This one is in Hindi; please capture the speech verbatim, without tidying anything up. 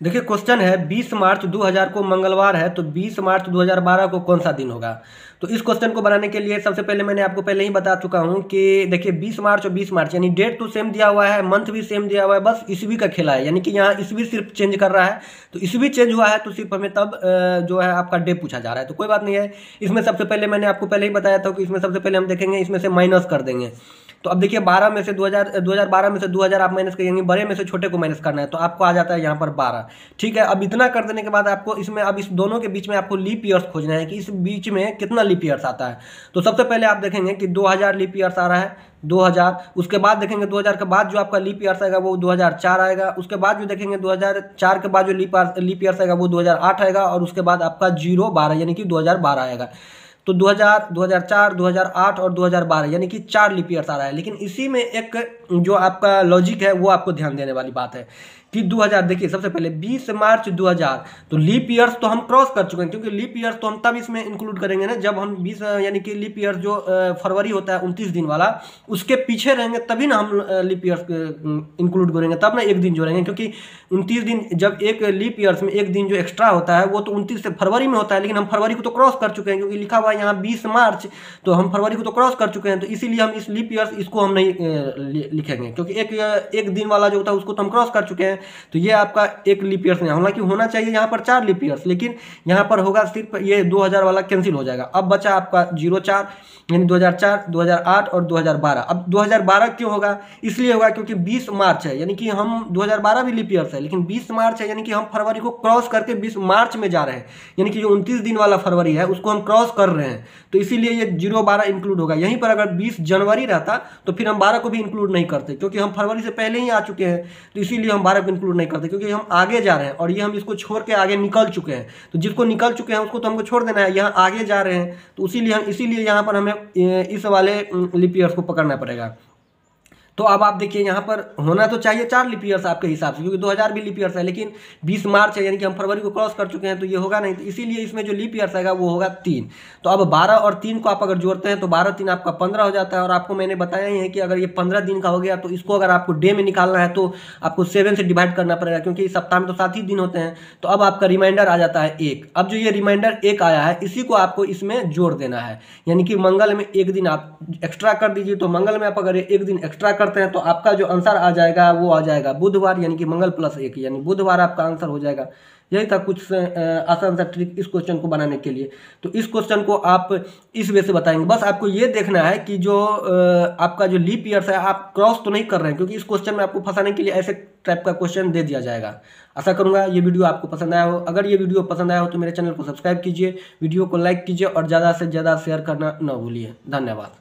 देखिए क्वेश्चन है बीस मार्च दो हज़ार को मंगलवार है, तो बीस मार्च दो हज़ार बारह को कौन सा दिन होगा। तो इस क्वेश्चन को बनाने के लिए सबसे पहले मैंने आपको पहले ही बता चुका हूं कि देखिए बीस मार्च और बीस मार्च यानी डेट तो सेम दिया हुआ है, मंथ भी सेम दिया हुआ है, बस ईस्वी का खेला है, यानी कि यहाँ ईस्वी सिर्फ चेंज कर रहा है। तो ईस्वी चेंज हुआ है तो सिर्फ हमें तब जो है आपका डे पूछा जा रहा है, तो कोई बात नहीं है। इसमें सबसे पहले मैंने आपको पहले ही बताया था कि इसमें सबसे पहले हम देखेंगे, इसमें से माइनस कर देंगे। तो अब देखिए बारह में से दो हज़ार दो हज़ार बारह में से दो हज़ार आप माइनस करेंगे, बड़े में से छोटे को माइनस करना है, तो आपको आ जाता है यहाँ पर बारह। ठीक है, अब इतना कर देने के बाद आपको इसमें अब इस दोनों के बीच में आपको लीप ईयर्स खोजना है कि इस बीच में कितना लीप ईयर्स आता है। तो सबसे पहले आप देखेंगे कि दो हज़ार लीप ईयर्स आ रहा है, दो हज़ार। उसके बाद देखेंगे दो हज़ार के बाद जो आपका लीप ईयर्स आएगा वो दो हज़ार चार आएगा। उसके बाद जो देखेंगे दो हज़ार चार के बाद जो लीप लीप ईयर्स आएगा वो दो हज़ार आठ आएगा। और उसके बाद आपका जीरो बारह यानी कि दो हज़ार बारह आएगा। तो दो हज़ार, दो हज़ार चार, दो हज़ार आठ और दो हज़ार बारह यानी कि चार लीप ईयर्स आ रहा है। लेकिन इसी में एक जो आपका लॉजिक है वो आपको ध्यान देने वाली बात है कि दो हज़ार देखिए सबसे पहले बीस मार्च दो हज़ार, तो लीप ईयर्स तो हम क्रॉस कर चुके हैं, क्योंकि लीप ईयर्स तो हम तब इसमें इंक्लूड करेंगे ना जब हम बीस यानी कि लीप ईयर्स जो फरवरी होता है उनतीस दिन वाला, उसके पीछे रहेंगे तभी ना हम लीप ईयर्स इंक्लूड करेंगे, तब ना एक दिन जोड़ेंगे। क्योंकि उनतीस दिन जब एक लीप ईयर्स में एक दिन जो एक्स्ट्रा होता है वो तो उनतीस से फरवरी में होता है, लेकिन हम फरवरी को तो क्रॉस कर चुके हैं क्योंकि लिखा हुआ है यहाँ बीस मार्च, तो हम फरवरी को तो क्रॉस कर चुके हैं। तो इसीलिए हम इस लीप ईयर्स इसको हम नहीं लिखेंगे, क्योंकि एक एक दिन वाला जो होता है उसको तो हम क्रॉस कर चुके हैं। तो ये आपका एक लीप ईयर्स नहीं, हालांकि होना चाहिए यहाँ पर चार लीप ईयर्स, लेकिन यहाँ पर होगा सिर्फ ये दो हज़ार वाला कैंसिल हो जाएगा। अब बचा आपका जीरो चार यानी दो हज़ार चार, दो हज़ार आठ और दो हज़ार बारह। अब दो हज़ार बारह क्यों होगा, इसलिए होगा क्योंकि बीस मार्च है, यानी कि हम दो हज़ार बारह भी लीप ईयर्स है, लेकिन बीस मार्च है यानी कि हम फरवरी को क्रॉस करके बीस मार्च में जा रहे हैं, यानी कि जो उनतीस दिन वाला फरवरी है उसको हम क्रॉस कर रहे हैं। तो इसीलिए ये जीरो बारह इंक्लूड होगा। यहीं पर अगर बीस जनवरी रहता तो फिर हम बारह को भी इंक्लूड नहीं करते, क्योंकि हम फरवरी से पहले ही आ चुके हैं, तो इसीलिए हम बारह को इंक्लूड नहीं करते, क्योंकि हम आगे जा रहे हैं और ये हम इसको छोड़ के आगे निकल चुके हैं। तो जिसको निकल चुके हैं उसको तो हमको छोड़ देना है, यहाँ आगे जा रहे हैं, तो इसीलिए हम इसीलिए यहाँ पर हमें इस वाले लीप ईयर्स को पकड़ना पड़ेगा। तो अब आप देखिए यहाँ पर होना तो चाहिए चार लीप ईयर्स आपके हिसाब से, क्योंकि दो हज़ार भी लीप ईयर्स है, लेकिन बीस मार्च है यानी कि हम फरवरी को क्रॉस कर चुके हैं, तो ये होगा नहीं। तो इसीलिए इसमें जो लीप ईयर्स आएगा वो होगा तीन। तो अब बारह और तीन को आप अगर जोड़ते हैं तो बारह तीन आपका पंद्रह हो जाता है। और आपको मैंने बताया ही है कि अगर ये पंद्रह दिन का हो गया तो इसको अगर आपको डे में निकालना है तो आपको सेवन से डिवाइड करना पड़ेगा, क्योंकि सप्ताह में तो सात ही दिन होते हैं। तो अब आपका रिमाइंडर आ जाता है एक। अब जो ये रिमाइंडर एक आया है इसी को आपको इसमें जोड़ देना है, यानी कि मंगल में एक दिन आप एक्स्ट्रा कर दीजिए। तो मंगल में आप अगर एक दिन एक्स्ट्रा करते हैं तो आपका जो आंसर आ जाएगा वो आ जाएगा बुधवार, यानी कि मंगल प्लस एक यानी बुधवार आपका आंसर हो जाएगा। यही था कुछ आसान सा ट्रिक इस क्वेश्चन को बनाने के लिए। तो इस क्वेश्चन को आप इस वे से बताएंगे। बस आपको ये देखना है कि जो आपका जो लीप ईयर्स है आप क्रॉस तो नहीं कर रहे हैं, क्योंकि इस क्वेश्चन में आपको फंसाने के लिए ऐसे टाइप का क्वेश्चन दे दिया जाएगा। आशा करूंगा ये वीडियो आपको पसंद आया हो। अगर ये वीडियो पसंद आया हो तो मेरे चैनल को सब्सक्राइब कीजिए, वीडियो को लाइक कीजिए और ज़्यादा से ज़्यादा शेयर करना न भूलिए। धन्यवाद।